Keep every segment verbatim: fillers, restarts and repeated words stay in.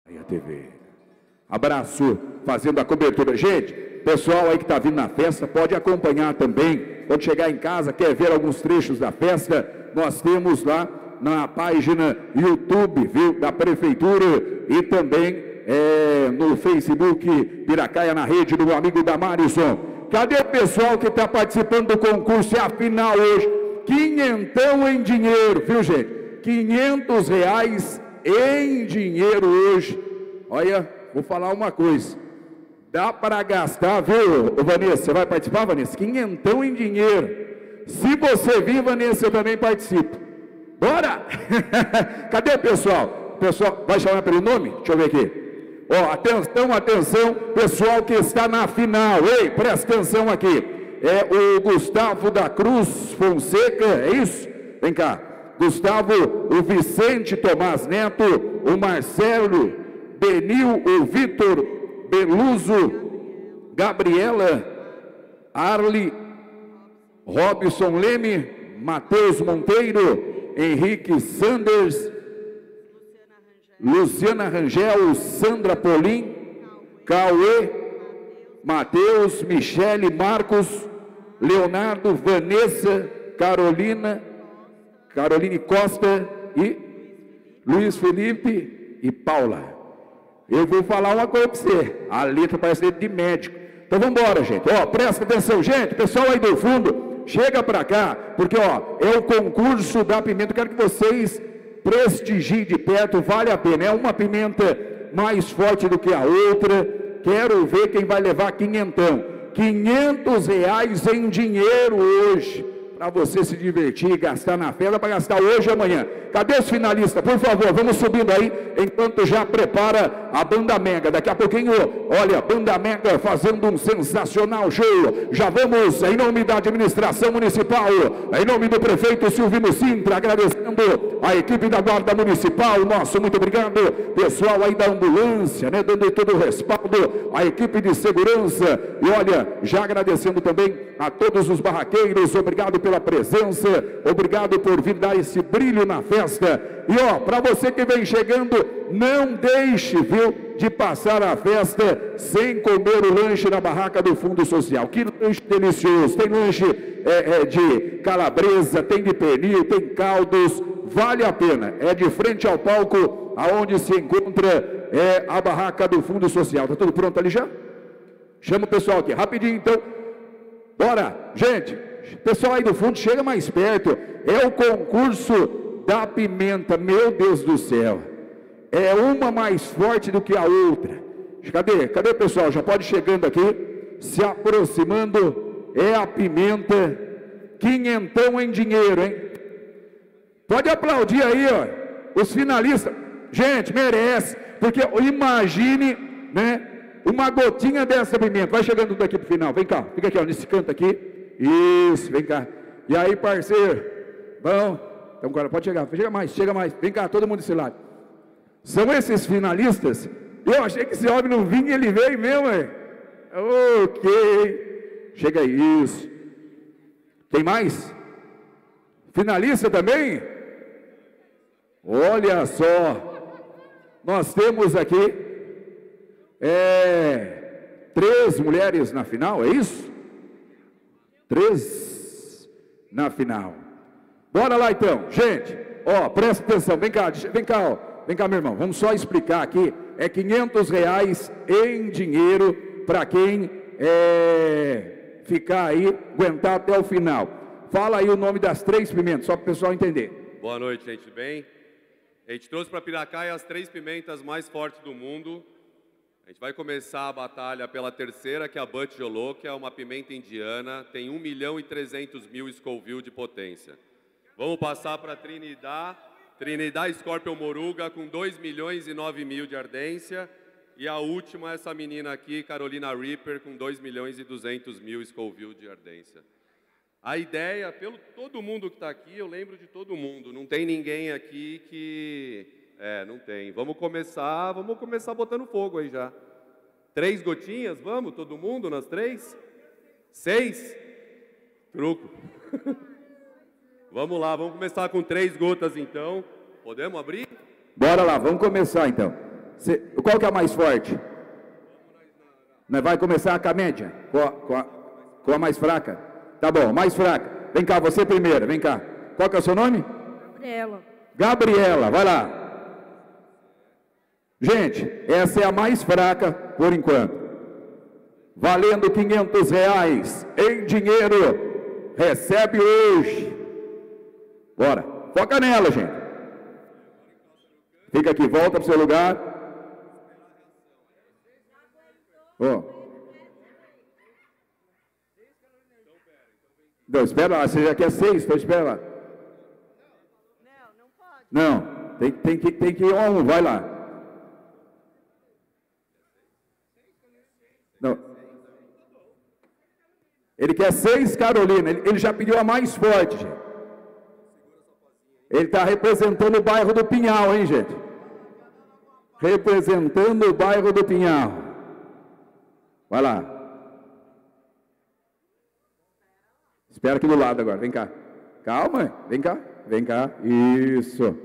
Aí a T V. Abraço, fazendo a cobertura. Gente, pessoal aí que está vindo na festa, pode acompanhar também. Quando chegar em casa, quer ver alguns trechos da festa, nós temos lá na página YouTube, viu, da Prefeitura e também é, no Facebook Piracaia, na rede do meu amigo Damarison. Cadê o pessoal que está participando do concurso? É a final hoje. Quinhentão em dinheiro, viu, gente? Quinhentos reais em dinheiro hoje. Olha, vou falar uma coisa. Dá para gastar, viu, Vanessa? Você vai participar, Vanessa? Quinhentão em dinheiro. Se você vir, Vanessa, eu também participo. Bora! Cadê o pessoal? O pessoal vai chamar pelo nome? Deixa eu ver aqui. Ó, atenção, atenção, pessoal que está na final. Ei, presta atenção aqui. É o Gustavo da Cruz Fonseca, é isso? Vem cá. Gustavo, o Vicente Tomás Neto, o Marcelo Benil, o Vitor Beluso, Gabriela Arli, Robson Leme, Matheus Monteiro, Henrique Sanders, Luciana Rangel, Sandra Polim, Cauê, Matheus, Michele, Marcos, Leonardo, Vanessa, Carolina, Caroline Costa e Luiz Felipe e Paula. Eu vou falar uma coisa para você, a letra parece letra de médico. Então vamos embora, gente. Ó, presta atenção, gente, pessoal aí do fundo, chega para cá, porque ó, é o concurso da pimenta. Eu quero que vocês prestigiem de perto, vale a pena. É uma pimenta mais forte do que a outra. Quero ver quem vai levar quinhentão. Quinhentos reais em dinheiro hoje, para você se divertir e gastar na festa, para gastar hoje e amanhã. Cadê os finalistas? Por favor, vamos subindo aí, enquanto já prepara a Banda Mega. Daqui a pouquinho, olha, Banda Mega fazendo um sensacional show. Já vamos, em nome da administração municipal, em nome do prefeito Silvino Sintra, agradecendo a equipe da Guarda Municipal, nosso muito obrigado, pessoal aí da ambulância, né, dando todo o respaldo, a equipe de segurança, e olha, já agradecendo também a todos os barraqueiros, obrigado pela presença, obrigado por vir dar esse brilho na festa. E ó, para você que vem chegando, não deixe, viu, de passar a festa sem comer o lanche na barraca do Fundo Social. Que lanche delicioso, tem lanche é, é, de calabresa, tem de pernil, tem caldos, vale a pena. É de frente ao palco, aonde se encontra é, a barraca do Fundo Social. Tá tudo pronto ali já? Chama o pessoal aqui, rapidinho então. Bora, gente, pessoal aí do fundo, chega mais perto. É o concurso da pimenta, meu Deus do céu. É uma mais forte do que a outra. Cadê? Cadê o pessoal? Já pode ir chegando aqui, se aproximando. É a pimenta, quinhentão em dinheiro, hein? Pode aplaudir aí, ó, os finalistas. Gente, merece, porque imagine, né, uma gotinha dessa pimenta. Vai chegando daqui pro final, vem cá, fica aqui, ó, nesse canto aqui. Isso, vem cá. E aí, parceiro? Bom, então agora pode chegar, chega mais, chega mais. Vem cá, todo mundo desse lado. São esses finalistas. Eu achei que esse homem não vinha, ele veio mesmo, é? Ok. Chega aí, isso. Tem mais? Finalista também? Olha só. Nós temos aqui é, três mulheres na final, é isso? Três na final. Bora lá então, gente. Ó, presta atenção, vem cá, vem cá, ó. Vem cá, meu irmão, vamos só explicar aqui. É quinhentos reais em dinheiro para quem é, ficar aí, aguentar até o final. Fala aí o nome das três pimentas, só para o pessoal entender. Boa noite, gente, bem? A gente trouxe para Piracaia as três pimentas mais fortes do mundo. A gente vai começar a batalha pela terceira, que é a Butt Jolô, que é uma pimenta indiana, tem um milhão e trezentos mil Scoville de potência. Vamos passar para Trinidad, Trinidad Scorpion Moruga, com dois milhões e nove mil de ardência. E a última, essa menina aqui, Carolina Reaper, com dois milhões e duzentos mil Scoville de ardência. A ideia, pelo todo mundo que está aqui, eu lembro de todo mundo, não tem ninguém aqui que... É, não tem. Vamos começar, vamos começar botando fogo aí já. Três gotinhas, vamos? Todo mundo nas três? Seis? Truco. Vamos lá, vamos começar com três gotas então. Podemos abrir? Bora lá, vamos começar então. Cê, qual que é a mais forte? Nós vai começar com a média, com a, com, a, com a mais fraca. Tá bom, mais fraca. Vem cá, você primeiro, vem cá. Qual que é o seu nome? Gabriela. Gabriela, vai lá. Gente, essa é a mais fraca por enquanto. Valendo quinhentos reais em dinheiro. Recebe hoje. Bora, foca nela, gente. Fica aqui, volta para o seu lugar. Ó. Não, espera lá, você já quer seis, então espera lá. Não, não pode. Não, tem, tem, que, tem que ir a um, vai lá. Não. Ele quer seis, Carolina, ele, ele já pediu a mais forte, gente. Ele está representando o bairro do Pinhal, hein, gente? Representando o bairro do Pinhal. Vai lá. Espera aqui do lado agora, vem cá. Calma, vem cá, vem cá. Isso.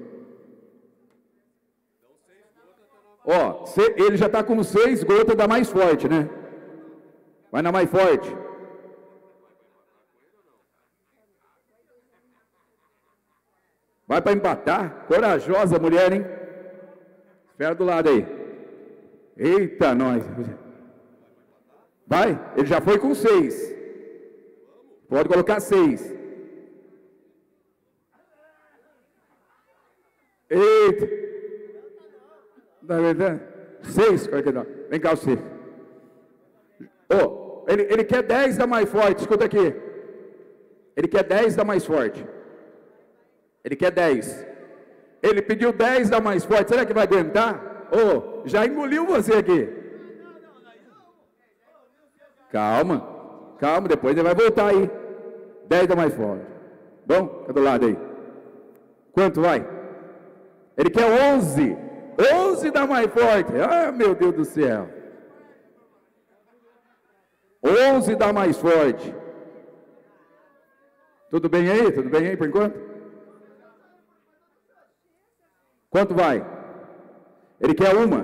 Ó, cê, ele já está com seis gotas da mais forte, né? Vai na mais forte. Vai para empatar? Corajosa mulher, hein? Espera do lado aí. Eita, nós. Vai, ele já foi com seis. Pode colocar seis. Eita. Na verdade, seis. Vem cá, você. Oh, ele, ele quer dez da mais forte. Escuta aqui. Ele quer dez da mais forte. Ele quer dez. Ele pediu dez da mais forte. Será que vai aguentar? Oh, já engoliu você aqui. Calma. Calma, depois ele vai voltar aí. dez da mais forte. Bom, fica do lado aí. Quanto vai? Ele quer onze. onze da mais forte. Ah, meu Deus do céu. onze da mais forte. Tudo bem aí? Tudo bem aí por enquanto? Quanto vai? Ele quer uma.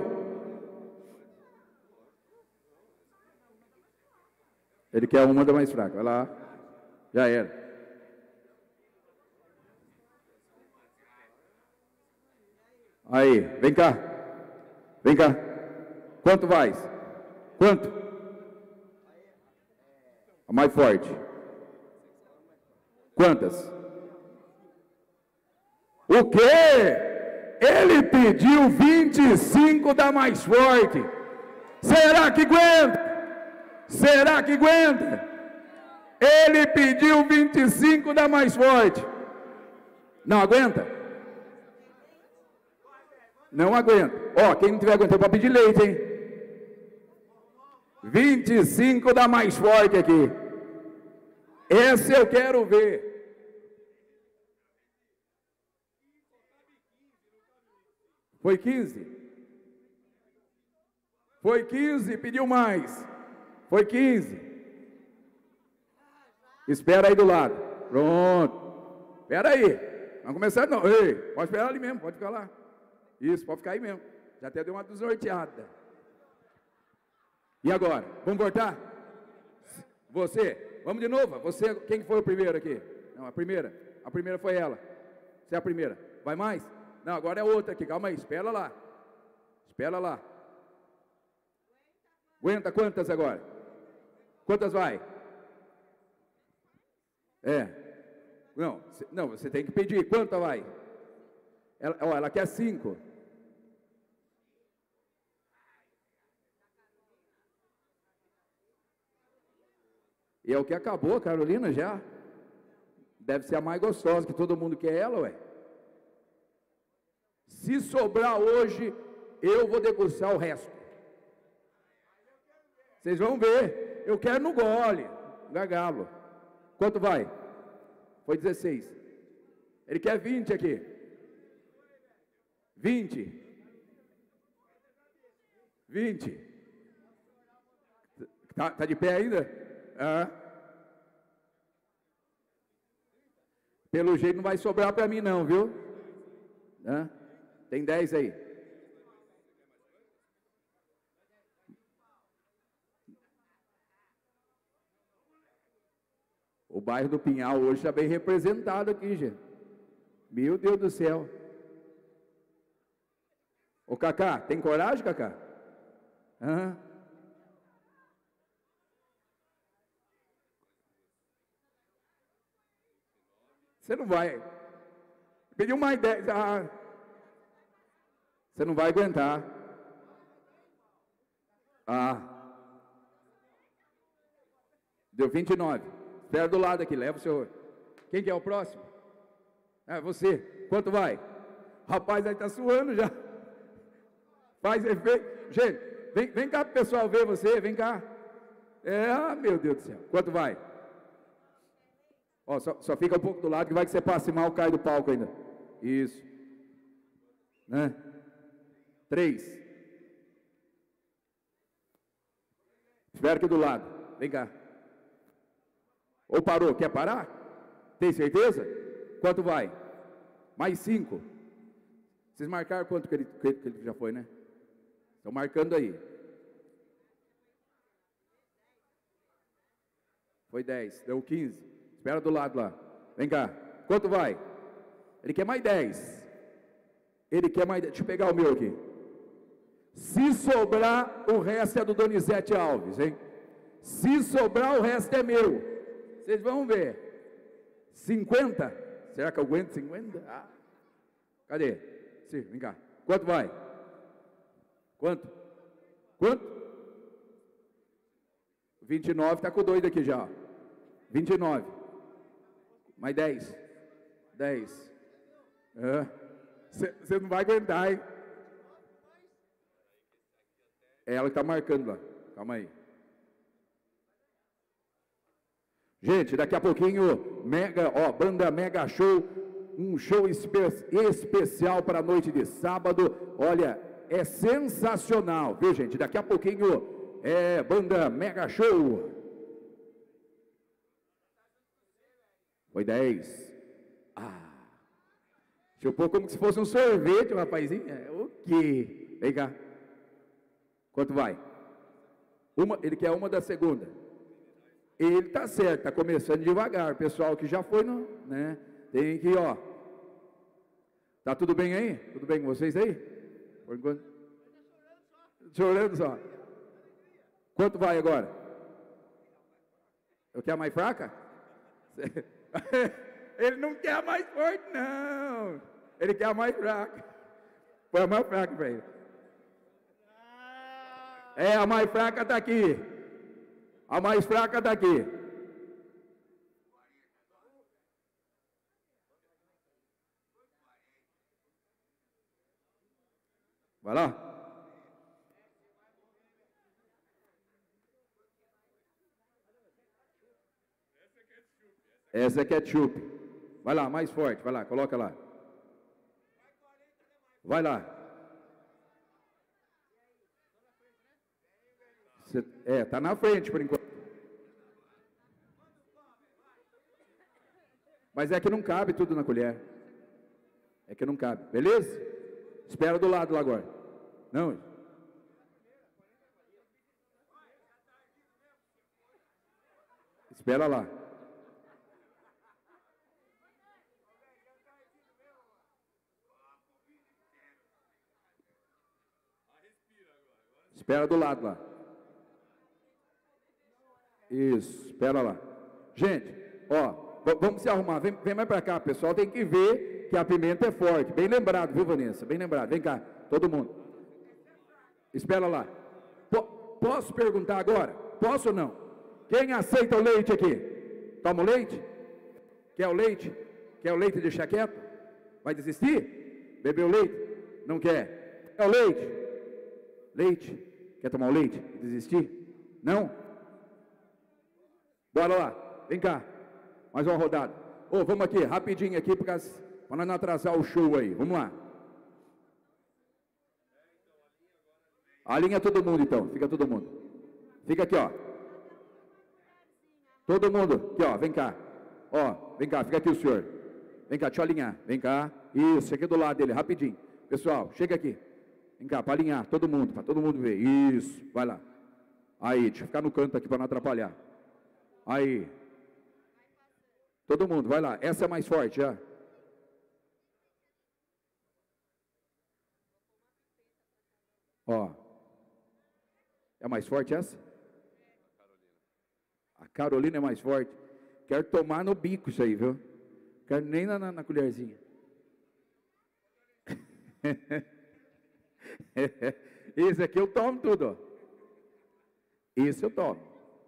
Ele quer uma da mais fraca. Vai lá. Já era. Aí, vem cá. Vem cá. Quanto vai? Quanto? A mais forte. Quantas? O quê? Ele pediu vinte e cinco da mais forte. Será que aguenta? Será que aguenta? Ele pediu vinte e cinco da mais forte. Não aguenta? Não aguenta. Ó, quem não tiver aguentando pode pedir leite, hein? vinte e cinco da mais forte aqui. Esse eu quero ver. Foi quinze? Foi quinze, pediu mais. Foi quinze. Espera aí do lado. Pronto. Espera aí. Vamos começar não. Ei, pode esperar ali mesmo, pode ficar lá. Isso, pode ficar aí mesmo. Já até deu uma desnorteada. E agora? Vamos cortar? Você? Vamos de novo? Você, quem foi o primeiro aqui? Não, a primeira. A primeira foi ela. Você é a primeira. Vai mais? Não, agora é outra aqui. Calma aí, espera lá. Espera lá. Aguenta quantas agora? Quantas vai? É. Não, cê, não, você tem que pedir. Quanta vai? Ela, ó, ela quer cinco. E é o que acabou, Carolina, já. Deve ser a mais gostosa, que todo mundo quer ela, ué. Se sobrar hoje, eu vou degustar o resto. Vocês vão ver. Eu quero no gole, gargalo. Quanto vai? Foi dezesseis. Ele quer vinte aqui. vinte. vinte. Tá, tá de pé ainda? Ah. Pelo jeito não vai sobrar para mim não, viu? Ah. Tem dez aí. O bairro do Pinhal hoje está bem representado aqui, gente. Meu Deus do céu. Ô, Cacá, tem coragem, Cacá? Hã? Você não vai. Pediu mais dez. Ah, você não vai aguentar. Ah. Deu vinte e nove. Espera do lado aqui, leva o seu. Quem que é o próximo? É você. Quanto vai? Rapaz, aí tá suando já. Faz efeito. Gente, vem, vem cá pro pessoal ver você, vem cá. É, meu Deus do céu. Quanto vai? Ó, só, só fica um pouco do lado que vai que você passe mal, cai do palco ainda. Isso. Né? Três. Espera aqui do lado. Vem cá. Ou parou? Quer parar? Tem certeza? Quanto vai? Mais cinco. Vocês marcaram quanto que ele, que ele já foi, né? Estão marcando aí. Foi dez. Deu quinze. Espera do lado lá. Vem cá. Quanto vai? Ele quer mais dez. Ele quer mais dez. Deixa eu pegar o meu aqui. Se sobrar, o resto é do Donizete Alves, hein? Se sobrar, o resto é meu. Vocês vão ver. cinquenta? Será que eu aguento cinquenta? Ah. Cadê? Sim, vem cá. Quanto vai? Quanto? Quanto? vinte e nove, está com o doido aqui já. vinte e nove. Mais dez. dez. Você é. Não vai aguentar, hein? É ela que está marcando lá. Calma aí. Gente, daqui a pouquinho, mega, ó, banda Mega Show, um show espe especial para a noite de sábado. Olha, é sensacional, viu, gente? Daqui a pouquinho, é banda Mega Show. Foi dez. Ah. Chupou como se fosse um sorvete, um rapazinho. É, o quê? Vem cá. Quanto vai? Uma, ele quer uma da segunda. Ele tá certo, tá começando devagar. O pessoal que já foi, não, né? Tem que, ó. Tá tudo bem aí? Tudo bem com vocês aí? Por enquanto. Chorando só. Quanto vai agora? Eu quero a mais fraca? Ele não quer a mais forte, não. Ele quer a mais fraca. Põe a mais fraca para ele. É, a mais fraca está aqui. A mais fraca está aqui. Vai lá. Essa é ketchup. Vai lá, mais forte. Vai lá, coloca lá. Vai lá. Cê, é, tá na frente por enquanto. Mas é que não cabe tudo na colher. É que não cabe, beleza? Espera do lado lá agora. Não. Espera lá. Espera do lado lá. Isso, espera lá. Gente, ó, vamos se arrumar. Vem, vem mais pra cá, pessoal. Tem que ver que a pimenta é forte. Bem lembrado, viu, Vanessa? Bem lembrado. Vem cá, todo mundo. Espera lá. P posso perguntar agora? Posso ou não? Quem aceita o leite aqui? Toma o leite? Quer o leite? Quer o leite de deixar quieto? Vai desistir? Beber o leite? Não quer? Quer o leite? Leite? Quer tomar o leite? Desistir? Não? Bora lá, vem cá. Mais uma rodada. Ô, oh, vamos aqui, rapidinho aqui, para nós não atrasar o show aí. Vamos lá. Alinha todo mundo então, fica todo mundo. Fica aqui, ó. Todo mundo, aqui, ó, vem cá. Ó, vem cá, fica aqui o senhor. Vem cá, deixa eu alinhar. Vem cá. Isso, aqui do lado dele, rapidinho. Pessoal, chega aqui. Vem cá, para alinhar, todo mundo, para todo mundo ver. Isso, vai lá. Aí, deixa eu ficar no canto aqui para não atrapalhar. Aí. Todo mundo, vai lá. Essa é mais forte já. Ó. É mais forte essa? A Carolina é mais forte. Quero tomar no bico isso aí, viu? Quero nem na, na, na colherzinha. Esse aqui eu tomo tudo, ó. Esse eu tomo.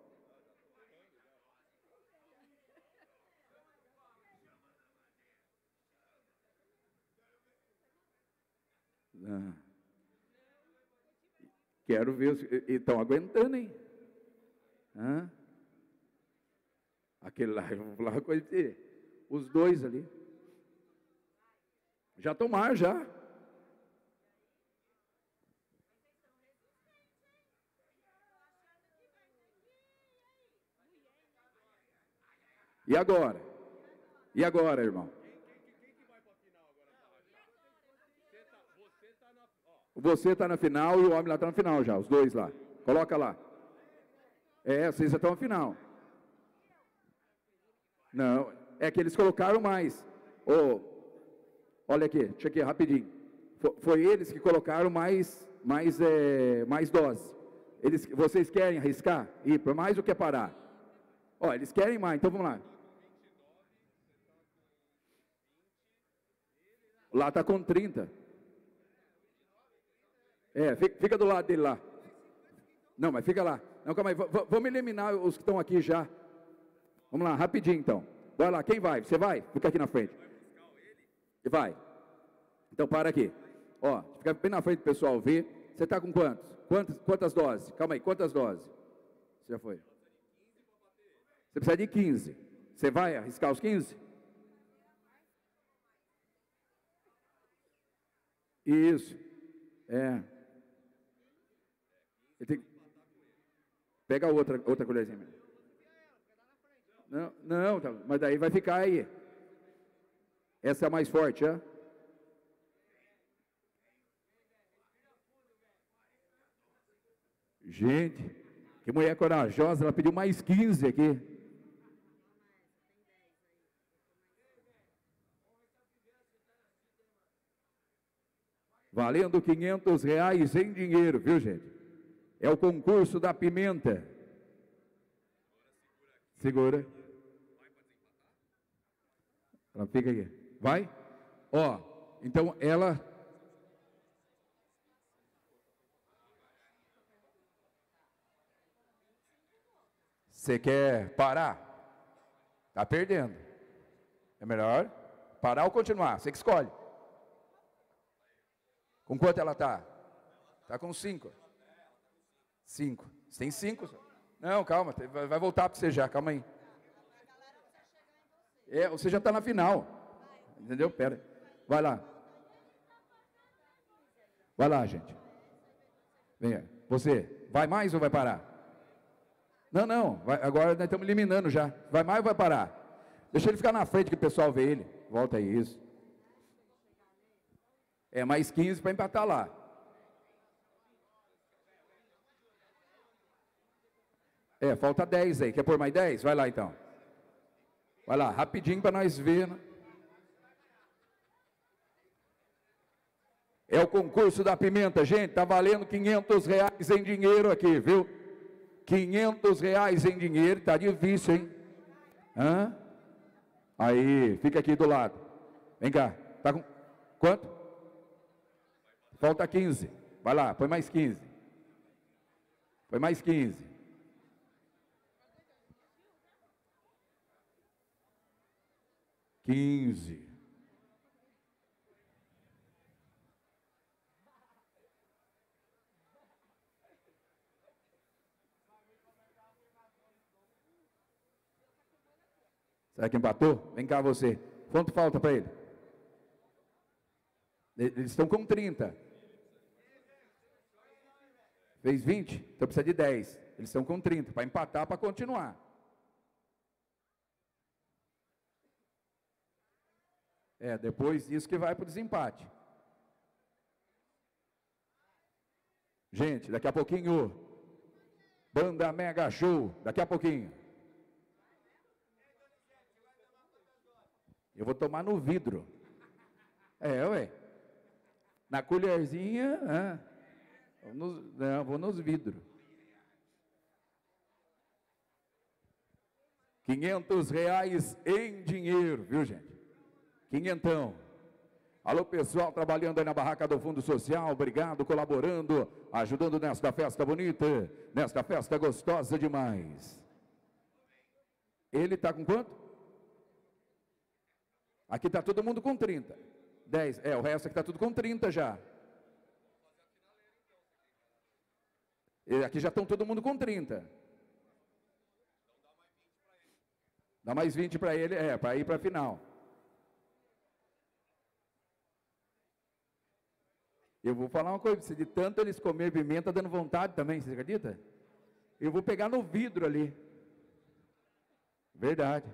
Ah. Quero ver os... Estão aguentando, hein? Hã? Aquele lá, eu vou falar uma coisa de os dois ali. Já tomaram, já. E agora? E agora, irmão? Você está na final e o homem lá está na final já, os dois lá. Coloca lá. É, vocês já estão na final. Não, é que eles colocaram mais. Oh, olha aqui, deixa aqui, rapidinho. Foi, foi eles que colocaram mais, mais, é, mais dose. Eles, vocês querem arriscar? Ir para mais ou quer parar? Ó, eles querem mais, então vamos lá. Lá está com trinta. É, fica, fica do lado dele lá. Não, mas fica lá. Não, calma aí, v vamos eliminar os que estão aqui já. Vamos lá, rapidinho então. Vai lá, quem vai? Você vai? Fica aqui na frente. Vai. Então para aqui. Ó, fica bem na frente do pessoal ver. Você está com quantos? Quantas, quantas doses? Calma aí, quantas doses? Você já foi? Você precisa de quinze. Você vai arriscar os quinze? Isso. É. Ele tem... Pega outra, outra colherzinha. Não, não, tá, mas daí vai ficar aí. Essa é a mais forte, ó. Gente, que mulher corajosa, ela pediu mais quinze aqui. Valendo quinhentos reais em dinheiro, viu, gente? É o concurso da pimenta. Segura. Ela fica aqui. Vai? Ó, então ela... Você quer parar? Tá perdendo. É melhor parar ou continuar? Você que escolhe. Com quanto ela tá? Tá com cinco. Cinco. Você tem cinco? Não, calma, vai voltar para você já, calma aí. É, você já está na final. Entendeu? Pera. Vai lá. Vai lá, gente. Venha. Você, vai mais ou vai parar? Não, não. Vai, agora nós estamos eliminando já. Vai mais ou vai parar? Deixa ele ficar na frente que o pessoal vê ele. Volta aí, isso. É mais quinze para empatar lá. É, falta dez aí. Quer pôr mais dez? Vai lá então. Vai lá, rapidinho para nós ver. Né? É o concurso da pimenta, gente. Tá valendo quinhentos reais em dinheiro aqui, viu? quinhentos reais em dinheiro. Tá difícil, hein? Hã? Aí, fica aqui do lado. Vem cá. Tá com quanto? Falta quinze. Vai lá, põe mais quinze. Põe mais quinze. quinze. Será que empatou? Vem cá você. Quanto falta para ele? Eles estão com trinta. Fez vinte? Então precisa de dez. Eles estão com trinta. Para empatar, para continuar. É, depois disso que vai para o desempate. Gente, daqui a pouquinho, Banda Mega Show, daqui a pouquinho. Eu vou tomar no vidro. É, ué. Na colherzinha, ah, vou nos, não, vou nos vidros. quinhentos reais em dinheiro, viu, gente? Quinhentão. Alô, pessoal trabalhando aí na barraca do Fundo Social, obrigado, colaborando, ajudando nesta festa bonita, nesta festa gostosa demais. Ele está com quanto? Aqui está todo mundo com trinta. dez, é, o resto aqui está tudo com trinta já. E aqui já estão todo mundo com trinta. Dá mais vinte para ele, é, para ir para a final. Eu vou falar uma coisa, de tanto eles comer pimenta, dando vontade também, você acredita? Eu vou pegar no vidro ali. Verdade.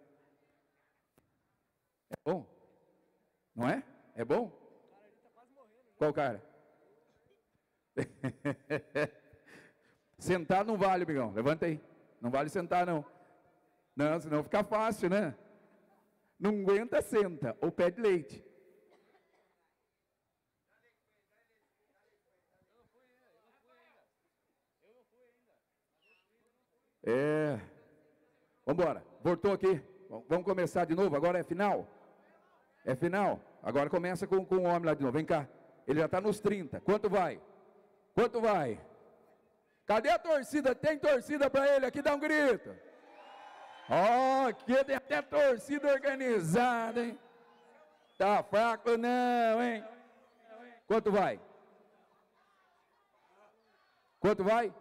É bom? Não é? É bom? Qual cara? Sentar não vale, amigão. Levanta aí. Não vale sentar, não. Não, senão fica fácil, né? Não aguenta, senta. Ou pede leite. É. Vamos embora. Voltou aqui. Vamos começar de novo. Agora é final. É final. Agora começa com, com o homem lá de novo. Vem cá. Ele já está nos trinta. Quanto vai? Quanto vai? Cadê a torcida? Tem torcida para ele aqui? Dá um grito. Ó, oh, aqui tem até torcida organizada, hein? Tá fraco não, hein? Quanto vai? Quanto vai?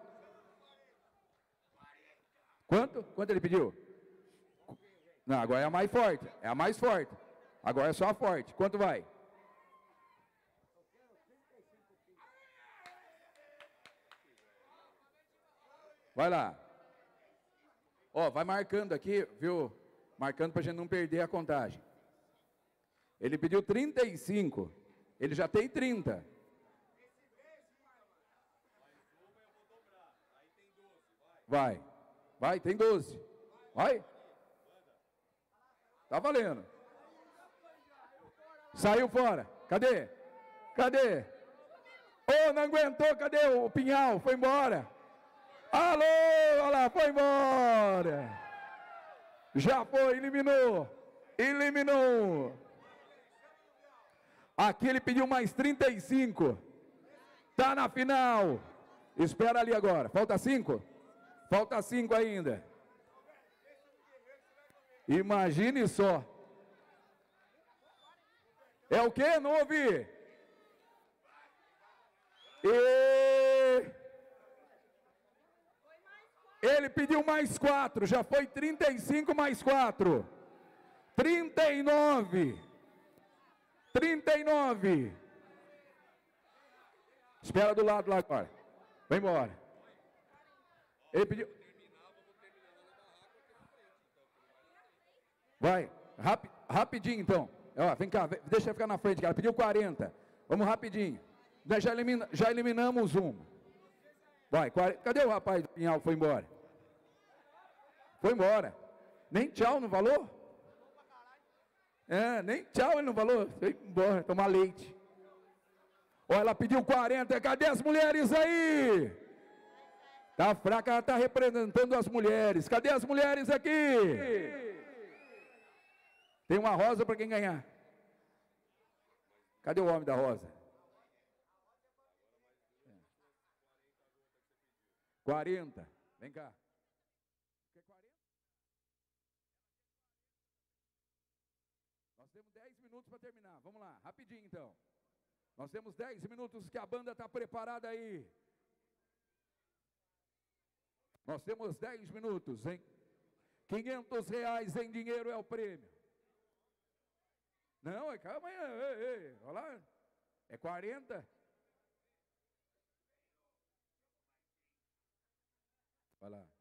Quanto? Quanto ele pediu? Não, agora é a mais forte. É a mais forte. Agora é só a forte. Quanto vai? Vai lá. Ó, vai marcando aqui, viu? Marcando para a gente não perder a contagem. Ele pediu trinta e cinco. Ele já tem trinta. Vai. Vai, tem doze. Vai. Tá valendo. Saiu fora. Cadê? Cadê? Ô, oh, não aguentou. Cadê o Pinhal? Foi embora. Alô, olha lá, foi embora. Já foi, eliminou. Eliminou. Aqui ele pediu mais trinta e cinco. Tá na final. Espera ali agora. Falta cinco? Falta cinco ainda. Imagine só. É o quê? Não ouvi. E... Ele pediu mais quatro. Já foi trinta e cinco mais quatro. trinta e nove. trinta e nove. Espera do lado lá agora. Vai embora. Ele pediu. Vai, Rap, rapidinho então. Ó, vem cá, vem, deixa eu ficar na frente, cara. Pediu quarenta. Vamos rapidinho. Já, elimina, já eliminamos um. Vai, quarenta. Cadê o rapaz do Pinhal que foi embora? Foi embora. Nem tchau não falou? É, nem tchau ele não falou. Foi embora, tomar leite. Ó, ela pediu quarenta. Cadê as mulheres aí? Tá fraca, ela está representando as mulheres. Cadê as mulheres aqui? Tem uma rosa para quem ganhar. Cadê o homem da rosa? quarenta. Vem cá. Quer quarenta? Nós temos dez minutos para terminar. Vamos lá, rapidinho então. Nós temos dez minutos que a banda está preparada aí. Nós temos dez minutos, hein? quinhentos reais em dinheiro é o prêmio. Não, calma aí, ei, ei, olha lá. É quarenta? Vai lá.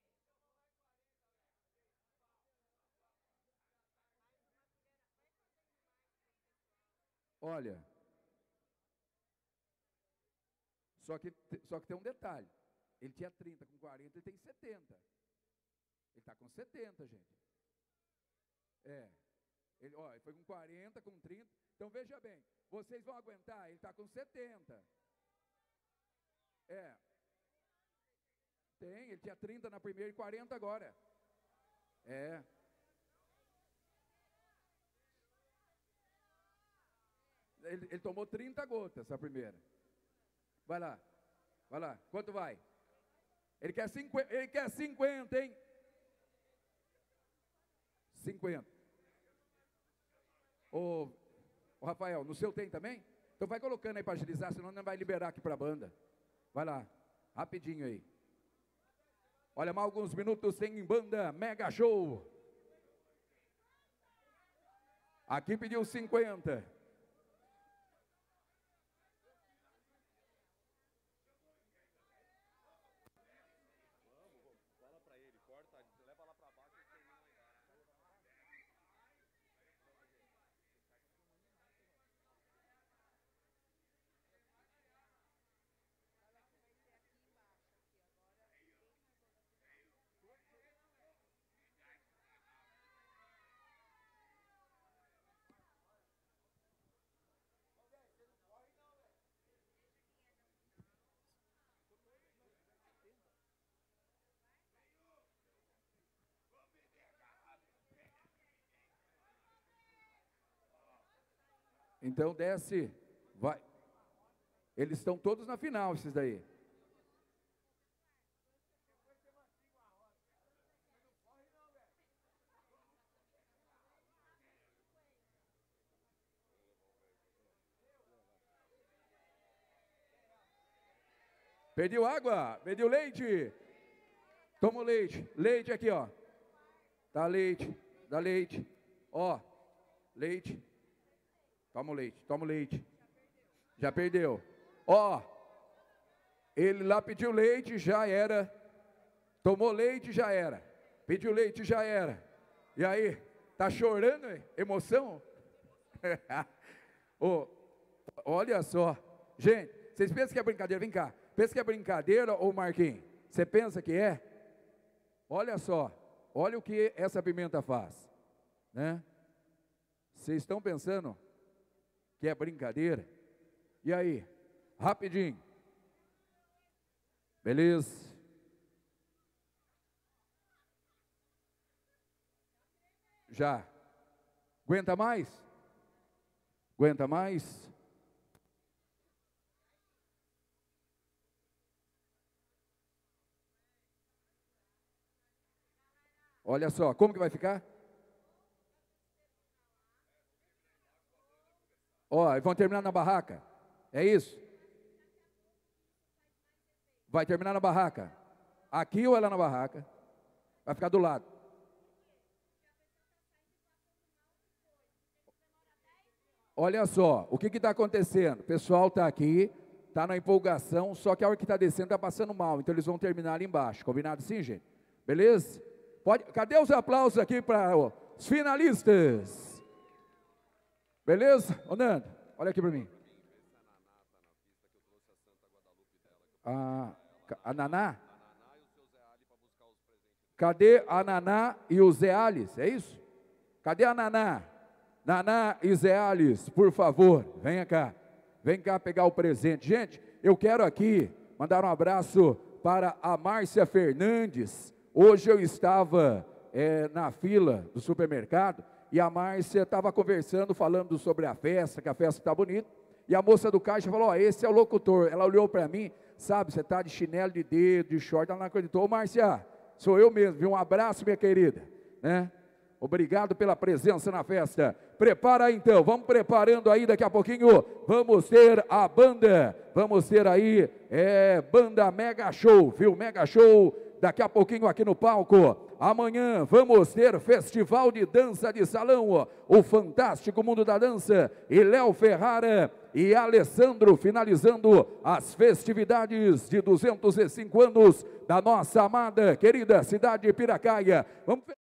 Olha. Só que, só que tem um detalhe. Ele tinha trinta, com quarenta, ele tem setenta. Ele está com setenta, gente. É. Ele, ó, ele foi com quarenta, com trinta. Então veja bem, vocês vão aguentar, ele está com setenta. É. Tem, ele tinha trinta na primeira e quarenta agora. É. Ele, ele tomou trinta gotas a primeira. Vai lá, vai lá. Quanto vai? Ele quer cinquenta, ele quer cinquenta, hein? cinquenta. Ô, ô Rafael, no seu tem também? Então vai colocando aí para agilizar, senão não vai liberar aqui para a banda. Vai lá, rapidinho aí. Olha, mais alguns minutos sem banda, mega show. Aqui pediu cinquenta. Fala para ele, corta, leva lá para baixo e termina lá embaixo. Então desce, vai. Eles estão todos na final, esses daí. Pediu água, pediu leite. Toma o leite, leite aqui, ó. Dá leite, dá leite. Ó, leite. Toma o leite, toma o leite. Já perdeu. Ó, ele lá pediu leite, já era. Tomou leite, já era. Pediu leite, já era. E aí, tá chorando, hein? Emoção? Oh, olha só. Gente, vocês pensam que é brincadeira? Vem cá. Pensa que é brincadeira, ô Marquinhos? Você pensa que é? Olha só. Olha o que essa pimenta faz. Né? Vocês estão pensando que é brincadeira? E aí? Rapidinho. Beleza? Já. Aguenta mais? Aguenta mais? Olha só, como que vai ficar? Ó, vão terminar na barraca. É isso? Vai terminar na barraca. Aqui ou é lá na barraca? Vai ficar do lado. Olha só, o que está acontecendo? O pessoal está aqui, está na empolgação, só que a hora que está descendo está passando mal. Então eles vão terminar ali embaixo. Combinado sim, gente? Beleza? Pode, cadê os aplausos aqui para os finalistas? Beleza? Ô Nando, olha aqui para mim. A, a Naná? Cadê a Naná e o Zé Alice? É isso? Cadê a Naná? Naná e Zé Alice, por favor, venha cá. Vem cá pegar o presente. Gente, eu quero aqui mandar um abraço para a Márcia Fernandes. Hoje eu estava é, na fila do supermercado e a Márcia estava conversando, falando sobre a festa, que a festa está bonita. E a moça do caixa falou, ó, esse é o locutor. Ela olhou para mim, sabe, você está de chinelo de dedo, de short, ela não acreditou. Ô Márcia, sou eu mesmo, viu? Um abraço, minha querida. Né? Obrigado pela presença na festa. Prepara aí então, vamos preparando aí, daqui a pouquinho vamos ter a banda, vamos ter aí, é, banda Mega Show, viu? Mega Show. Daqui a pouquinho aqui no palco, amanhã vamos ter Festival de Dança de Salão, o Fantástico Mundo da Dança, e Léo Ferrara e Alessandro finalizando as festividades de duzentos e cinco anos da nossa amada, querida cidade de Piracaia. Vamos